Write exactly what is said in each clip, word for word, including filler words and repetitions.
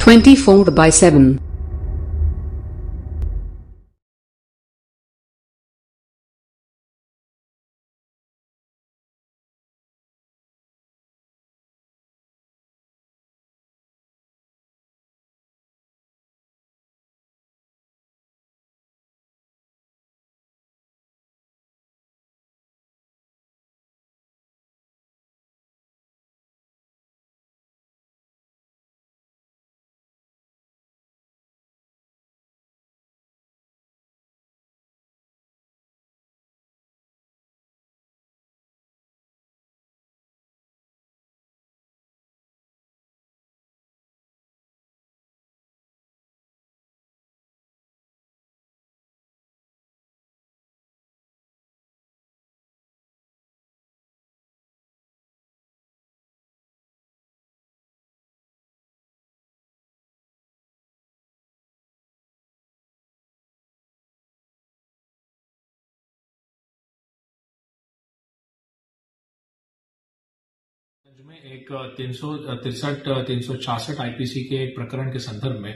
twenty-four by seven. में एक तीन सौ तिरसठ तीन सौ छियासठ आईपीसी के एक प्रकरण के संदर्भ में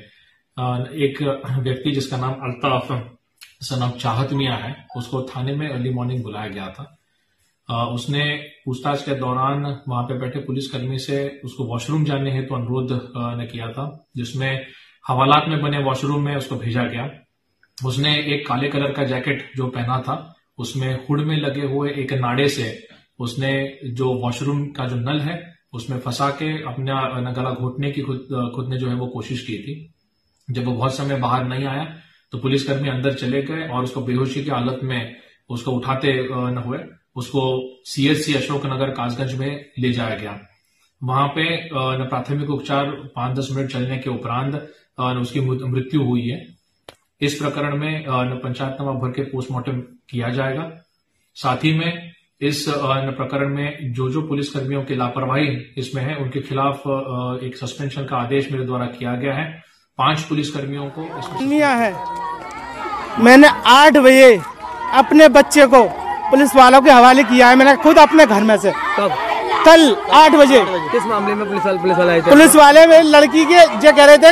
एक व्यक्ति जिसका नाम अल्ताफ सन ऑफ चाहत मियां है, उसको थाने में अर्ली मॉर्निंग बुलाया गया था। उसने पूछताछ के दौरान वहां पे बैठे पुलिसकर्मी से उसको वॉशरूम जाने हेतु तो अनुरोध ने किया था, जिसमें हवालात में बने वॉशरूम में उसको भेजा गया। उसने एक काले कलर का जैकेट जो पहना था, उसमें हुड में लगे हुए एक नाड़े से उसने जो वॉशरूम का जो नल है उसमें फंसा के अपना गला घोटने की खुद खुद ने जो है वो कोशिश की थी। जब वो बहुत समय बाहर नहीं आया तो पुलिसकर्मी अंदर चले गए और उसको बेहोशी की हालत में उसको उठाते न हुए उसको सीएचसी अशोकनगर कासगंज में ले जाया गया। वहां पे प्राथमिक उपचार पांच दस मिनट चलने के उपरांत उसकी मृत्यु हुई है। इस प्रकरण में पंचायतनामा भर के पोस्टमार्टम किया जाएगा। साथ ही में इस प्रकरण में जो जो पुलिसकर्मियों की लापरवाही इसमें है उनके खिलाफ एक सस्पेंशन का आदेश मेरे द्वारा किया गया है। पांच पुलिसकर्मियों को इसमें है। मैंने आठ बजे अपने बच्चे को पुलिस वालों के हवाले किया है। मैंने खुद अपने घर में से कब कल आठ बजे। किस मामले में पुलिस वाले पुलिस वाले आए थे? पुलिस वाले में लड़की के जो कह रहे थे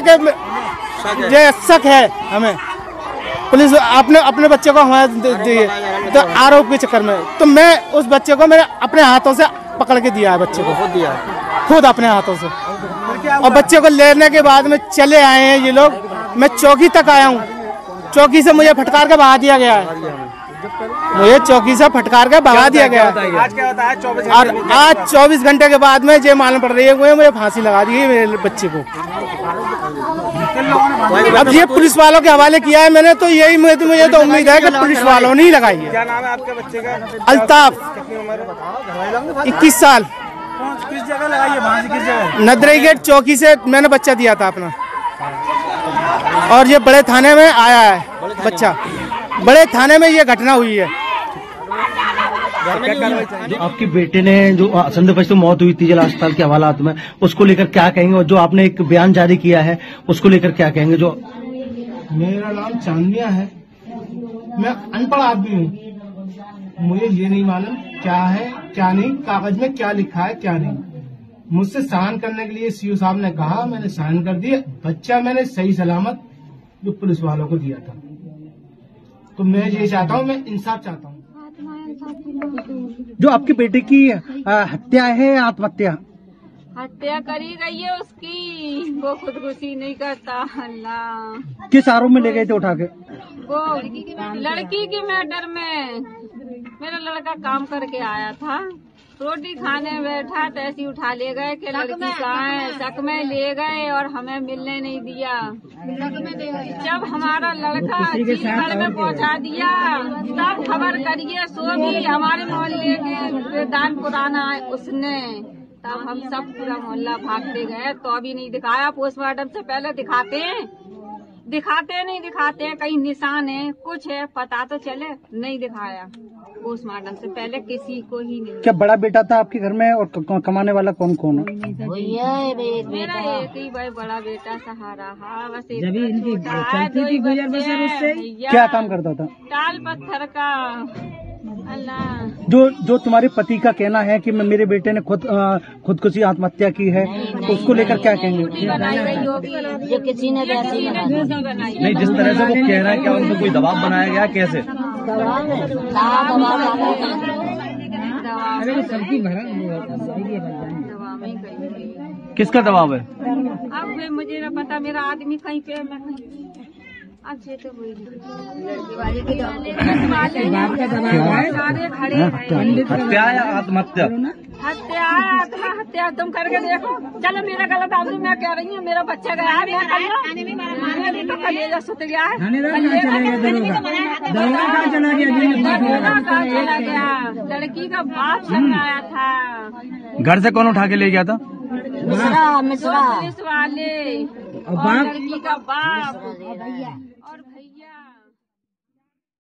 कि ये शक है हमें, पुलिस अपने अपने बच्चे को हमारे दिए तो आरोप के चक्कर में, तो मैं उस बच्चे को मैंने अपने हाथों से पकड़ के दिया है, बच्चे को खुद दिया खुद अपने हाथों से। और बच्चे को लेने के बाद में चले आए हैं ये लोग। मैं चौकी तक आया हूँ, चौकी से मुझे फटकार के भगा दिया गया है। मुझे चौकी से फटकार के भगा दिया गया है। आज क्या होता है चौबीस और आज चौबीस घंटे के बाद में ये मालूम पड़ रही है मुझे फांसी लगा दी है मेरे बच्चे को। अब ये पुलिस वालों के हवाले किया है मैंने, तो यही मुझे तो मुझे तो उम्मीद है कि पुलिस वालों ने ही लगाई है। क्या नाम है आपके बच्चे का? अल्ताफ, इक्कीस साल। किस जगह लगाई है फांसी? किस जगह? नदरई गेट चौकी से मैंने बच्चा दिया था अपना, और ये बड़े थाने में आया है बच्चा। बड़े थाने में ये घटना हुई है। जो आपके बेटे ने जो संदेह से मौत हुई थी जिला अस्पताल के हवालात में, उसको लेकर क्या कहेंगे? और जो आपने एक बयान जारी किया है उसको लेकर क्या कहेंगे? जो मेरा नाम चांदनिया है, मैं अनपढ़ आदमी हूँ, मुझे ये नहीं मालूम क्या है क्या नहीं, कागज में क्या लिखा है क्या नहीं। मुझसे साइन करने के लिए सीओ साहब ने कहा, मैंने साइन कर दिया। बच्चा मैंने सही सलामत जो पुलिस वालों को दिया था। तो मैं ये चाहता हूँ, मैं इंसाफ चाहता हूँ। जो आपके बेटे की हत्या है या आत्महत्या? हत्या करी गई है उसकी, वो खुदकुशी नहीं करता। अल्लाह, किस आरोप में ले गए थे उठा के? वो लड़की के मैटर में। मेरा लड़का काम करके आया था, रोटी खाने बैठा तो ऐसी उठा ले गए कि लड़की कहाँ है, शक में ले गए और हमें मिलने नहीं दिया। जब हमारा लड़का घर में पहुंचा दिया तब खबर करिए, सो भी हमारे मोहल्ले के दान पुराना उसने, तब हम सब पूरा मोहल्ला भागते गए तो अभी नहीं दिखाया। पोस्टमार्टम से पहले दिखाते हैं, दिखाते नहीं दिखाते हैं, कहीं निशान है कुछ है पता तो चले, नहीं दिखाया पोस्टमार्टम से पहले किसी को ही नहीं। क्या बड़ा बेटा था आपके घर में? और कमाने वाला कौन कौन है? मेरा एक ही भाई बड़ा बेटा सहारा। हाँ, बस एक छोटा है, दो ही बच्चे हैं। क्या काम करता था? टाल पत्थर का अल्लाह। जो जो तुम्हारे पति का कहना है कि मैं मेरे बेटे ने खुद अ, खुदकुशी आत्महत्या की है, तो उसको लेकर क्या कहेंगे? बनाई गई होगी जो किसी ने किसी ने दूसरी बनाई। नहीं, जिस तरह से वो कह रहा है, क्या उनको कोई दबाव बनाया गया, कैसे? दबाव किसका दबाव है? अब वे मुझे न पता, मेरा आदमी कहीं पे, मैं कहीं अच्छे तो हुई सारे खड़े हैं। हत्या या आत्महत्या? हत्या आत्महत्या, तुम करके देखो। चलो मेरा गलत आदमी, मैं कह रही हूँ मेरा बच्चा गया है, मैं कल तो कलेजा सुत गया है, चला गया। लड़की का बाप सब आया था। घर से कौन उठा के ले गया था? मिश्रा मिश्रा पुलिस वाले और लड़की का बाप और